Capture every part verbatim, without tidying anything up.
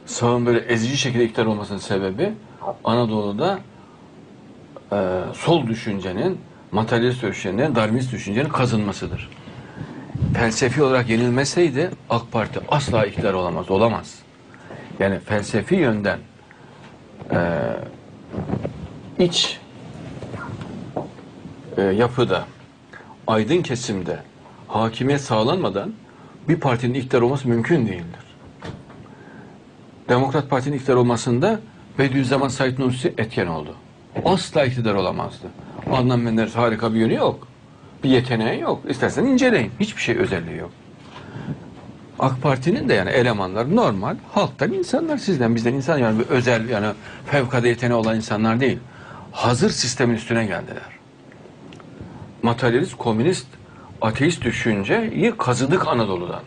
sağın böyle ezici şekilde iktidar olmasının sebebi Anadolu'da e, sol düşüncenin, materyalist düşüncenin, Darwinist düşüncenin kazınmasıdır. Felsefi olarak yenilmeseydi AK Parti asla iktidar olamaz, olamaz. Yani felsefi yönden e, iç e, yapıda, aydın kesimde hakimiyet sağlanmadan bir partinin iktidar olması mümkün değildir. Demokrat Parti'nin iktidar olmasında Bediüzzaman Said Nursi etken oldu. Asla iktidar olamazdı. Adnan Menderes harika bir yönü yok. Bir yeteneği yok. İstersen inceleyin. Hiçbir şey özelliği yok. AK Parti'nin de yani elemanlar normal, halktan insanlar, sizden bizden insan, yani bir özel, yani fevkalade yeteneği olan insanlar değil. Hazır sistemin üstüne geldiler. Materyalist, komünist, ateist düşünceyi kazıdık Anadolu'dan.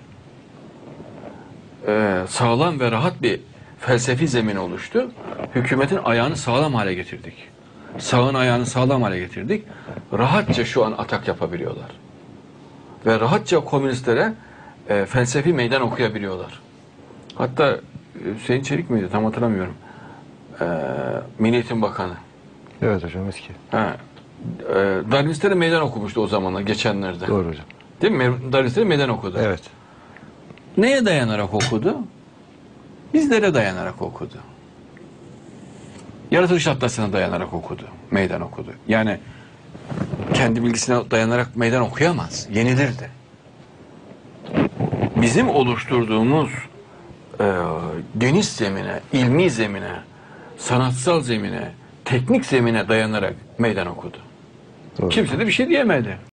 Ee, sağlam ve rahat bir felsefi zemin oluştu. Hükümetin ayağını sağlam hale getirdik. Sağın ayağını sağlam hale getirdik. Rahatça şu an atak yapabiliyorlar. Ve rahatça komünistlere e, felsefi meydan okuyabiliyorlar. Hatta Hüseyin Çelik miydi? Tam hatırlamıyorum. E, Milli Eğitim Bakanı. Evet hocam, eski. Ha. E, Darwinistlere meydan okumuştu o zamanlar, geçenlerde. Doğru hocam. Değil mi? Darwinistlere meydan okudu. Evet. Neye dayanarak okudu? Bizlere dayanarak okudu. Yaratılış atlasına dayanarak okudu. Meydan okudu. Yani kendi bilgisine dayanarak meydan okuyamaz. Yenilirdi. Bizim oluşturduğumuz e, geniş zemine, ilmi zemine, sanatsal zemine, teknik zemine dayanarak meydan okudu. Doğru. Kimse de bir şey diyemedi.